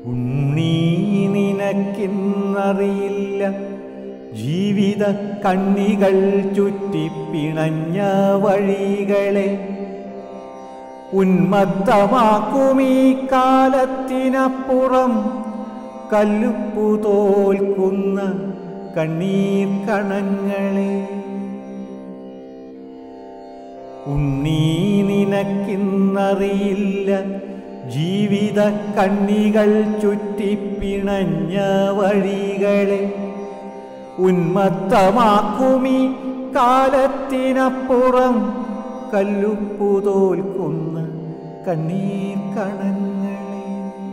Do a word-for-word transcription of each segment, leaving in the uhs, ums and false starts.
ഉണ്ണീ നിനക്കിന്നറിയില്ല ജീവിത കണ്ണികൾ ചുറ്റിപ്പിണഞ്ഞ വഴികളെ. ഉന്മത്തമാക്കുമീ കാലത്തിനപ്പുറം കല്ലുപ്പു തോൽക്കുന്ന കണ്ണീർ കണങ്ങളെ. ഉണ്ണീ നിനക്കിന്നറിയില്ല ജീവിത കണ്ണികൾ ചുറ്റിപ്പിണഞ്ഞ വഴികളെ. ഉന്മത്തമാക്കുമീ കാലത്തിനപ്പുറം കല്ലുപ്പു തോൽക്കുന്ന കണ്ണീർ കണങ്ങളെ.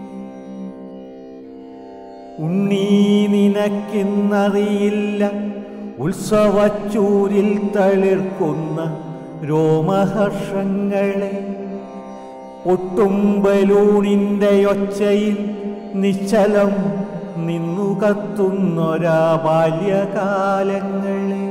ഉണ്ണീ നിനക്കിന്നറിയില്ല ഉത്സവച്ചൂരിൽ തളിർക്കുന്ന രോമഹർഷങ്ങളെ. ഒട്ടും ബലൂണിൻ്റെ ഒച്ചയിൽ നിശ്ചലം നിന്നു കത്തുന്നൊരാ ബാല്യകാലങ്ങളെ.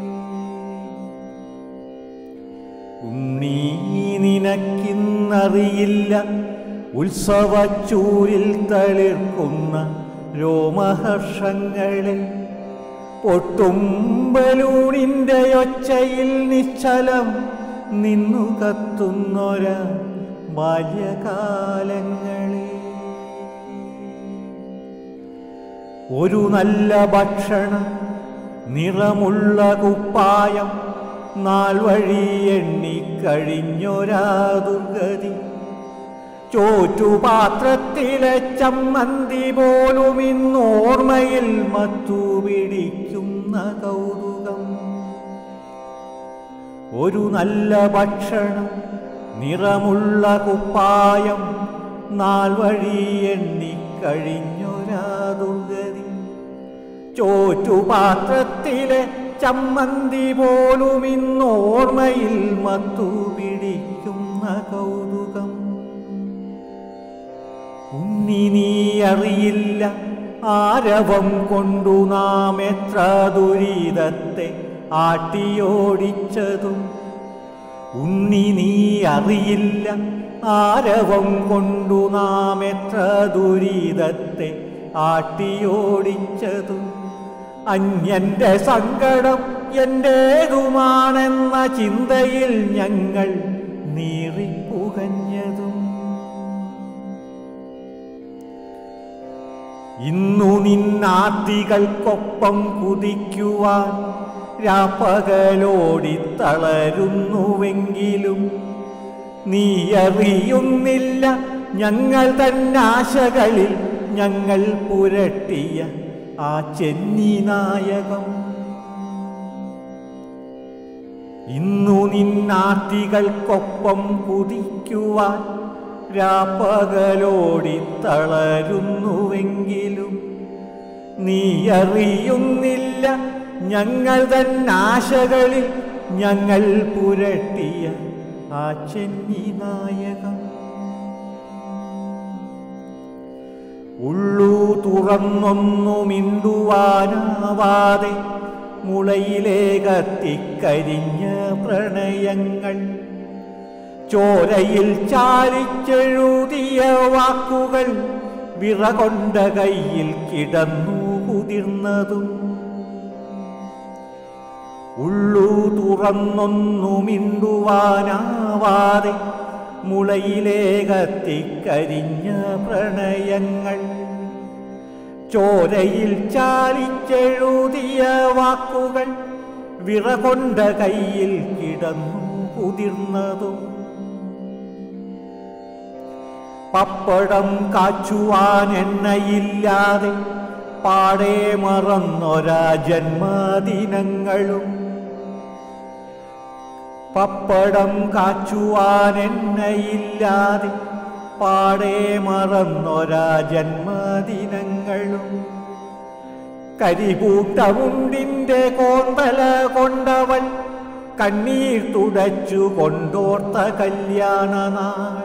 ഉണ്ണീ നിനക്കിന്നറിയില്ല ഉത്സവച്ചൂരിൽ തളിർക്കുന്ന രോമഹർഷങ്ങളെ. ഒട്ടും ബലൂണിൻ്റെ ഒച്ചയിൽ നിശ്ചലം നിന്നു കത്തുന്നൊരാ ബാല്യകാലങ്ങളെ. ഒരു നല്ല ഭക്ഷണം നിറമുള്ള കുപ്പായം നാൾ വഴി എണ്ണിക്കഴിഞ്ഞൊരാ ദുർഗതി. ചോറ്റുപാത്രത്തിലെ ചമ്മന്തി പോലും ഇന്നോർമ്മയിൽ മത്തു പിടിക്കുന്ന കൗതുകം. ഒരു നല്ല ഭക്ഷണം നിറമുള്ള കുപ്പായം നാൾ വഴി എണ്ണിക്കഴിഞ്ഞൊരാ ദുർഗതി. ചോറ്റുപാത്രത്തിലെ ചമ്മന്തി പോലും ഇന്നോർമ്മയിൽ മത്തു പിടിക്കുന്ന കൗതുകം. ഉണ്ണി നീ അറിയില്ല ആരവം കൊണ്ടു നാം എത്ര ദുരിതത്തെ ആട്ടിയോടിച്ചതും. ഉണ്ണി നീ അറിയില്ല ആരവം കൊണ്ടു നാം എത്ര ദുരിതത്തെ ആട്ടിയോടിച്ചതും. അന്യന്റെ സങ്കടം എന്റേതുമാണെന്ന ചിന്തയിൽ ഞങ്ങൾ നീറിപ്പുകഞ്ഞതും. ഇന്നു നിന്നാർത്തികൾക്കൊപ്പം കുതിക്കുവാൻ രാപ്പകലോടി തളരുന്നുവെങ്കിലും നീ അറിയുന്നില്ല ഞങ്ങൾ തന്നാശകളിൽ ഞങ്ങൾ പുരട്ടിയ ആ ചെന്നി നായകം. ഇന്നു നിന്നാർത്തികൾക്കൊപ്പം കുതിക്കുവാൻ രാപ്പകലോടി തളരുന്നുവെങ്കിലും നീ അറിയുന്നില്ല ഞങ്ങൾ തന്നാശകളിൽ ഞങ്ങൾ പുരട്ടിയ ആ ചെന്നി നായകം. ഉള്ളു തുറന്നൊന്നു മിണ്ടുവാനാവാതെ മുളയിലെ കത്തിക്കരിഞ്ഞ പ്രണയങ്ങൾ. ചോരയിൽ ചാലിച്ചെഴുതിയ വാക്കുകൾ വിറകൊണ്ട കയ്യിൽ കിടന്നു കുതിർന്നതും. ഉള്ളു തുറന്നൊന്നു മിണ്ടുവാനാവാതെ മുളയിലെ കത്തിക്കരിഞ്ഞ പ്രണയങ്ങൾ. ചോരയിൽ ചാലിച്ചെഴുതിയ വാക്കുകൾ വിറകൊണ്ട കയ്യിൽ കിടന്നു കുതിർന്നതും. പപ്പടം കാച്ചുവാൻ എണ്ണയില്ലാതെ പാടെ മറന്നൊരാ ജന്മദിനങ്ങളും. പപ്പടം കാച്ചുവാൻ എണ്ണയില്ലാതെ പാടെ മറന്നൊരാ ജന്മദിനങ്ങളും. കരിപൂട്ടമുണ്ടിൻ്റെ കോന്തല കൊണ്ടവൾ കണ്ണീർ തുടച്ചു കൊണ്ടോർത്ത കല്യാണനാൾ.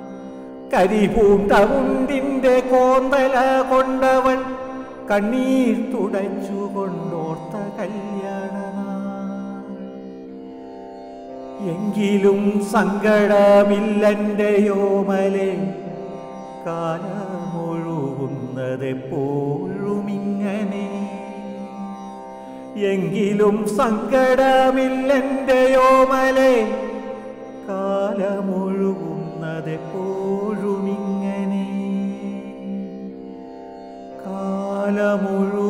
കരിപൂട്ടമുണ്ടിൻ്റെ കോന്തല കൊണ്ടവൾ കണ്ണീർ തുടച്ചു കൊണ്ടോർത്ത കല്യാണനാൾ. എങ്കിലും സങ്കടമില്ലെൻ്റെ യോമലെ കാലമൊഴുകും ഒഴുകുന്നതെപ്പോഴുമിങ്ങനെ. എങ്കിലും സങ്കടമില്ലെൻ്റെയോമലെ, കാലമൊഴുകുന്നതെപ്പോഴുമിങ്ങനെ. കാലമൊഴു